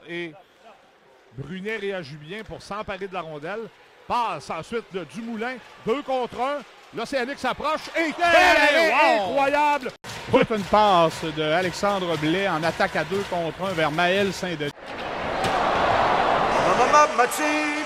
et Brunet réagit bien pour s'emparer de la rondelle. Passe ensuite de Dumoulin, 2 contre 1. L'Océanique s'approche et quel arrêt incroyable! Toute une passe de Alexandre Blais en attaque à 2 contre 1 vers Maël Saint-Denis. Mathieu!